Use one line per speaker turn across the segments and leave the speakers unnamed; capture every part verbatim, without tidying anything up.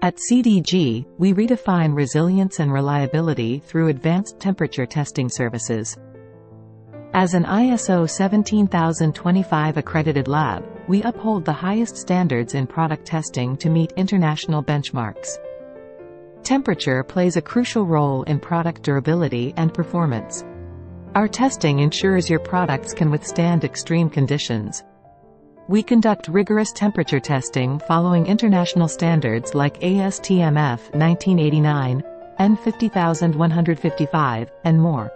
At C D G, we redefine resilience and reliability through advanced temperature testing services. As an I S O seventeen thousand twenty-five accredited lab, we uphold the highest standards in product testing to meet international benchmarks. Temperature plays a crucial role in product durability and performance. Our testing ensures your products can withstand extreme conditions. We conduct rigorous temperature testing following international standards like A S T M F nineteen eighty-nine, N fifty thousand one hundred fifty-five, and more.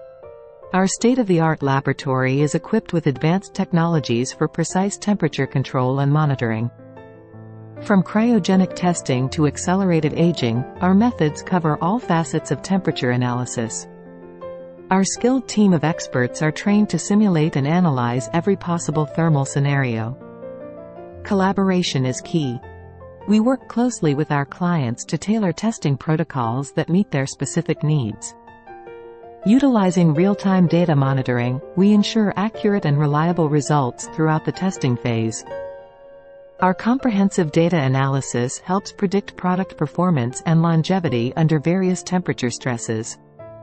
Our state-of-the-art laboratory is equipped with advanced technologies for precise temperature control and monitoring. From cryogenic testing to accelerated aging, our methods cover all facets of temperature analysis. Our skilled team of experts are trained to simulate and analyze every possible thermal scenario. Collaboration is key. We work closely with our clients to tailor testing protocols that meet their specific needs. Utilizing real-time data monitoring, we ensure accurate and reliable results throughout the testing phase. Our comprehensive data analysis helps predict product performance and longevity under various temperature stresses.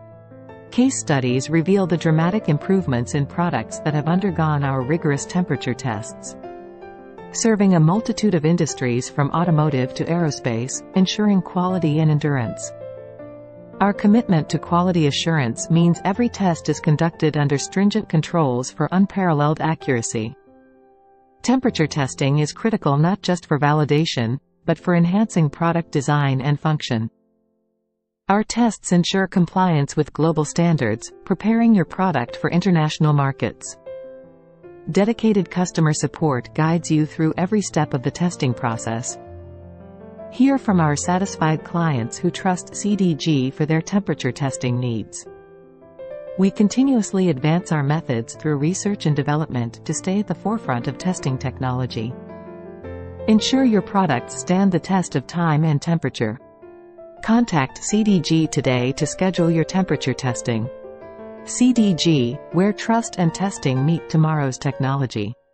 Case studies reveal the dramatic improvements in products that have undergone our rigorous temperature tests. Serving a multitude of industries from automotive to aerospace, ensuring quality and endurance. Our commitment to quality assurance means every test is conducted under stringent controls for unparalleled accuracy. Temperature testing is critical not just for validation, but for enhancing product design and function. Our tests ensure compliance with global standards, preparing your product for international markets. Dedicated customer support guides you through every step of the testing process. Hear from our satisfied clients who trust C D G for their temperature testing needs. We continuously advance our methods through research and development to stay at the forefront of testing technology. Ensure your products stand the test of time and temperature. Contact C D G today to schedule your temperature testing. C D G, where trust and testing meet tomorrow's technology.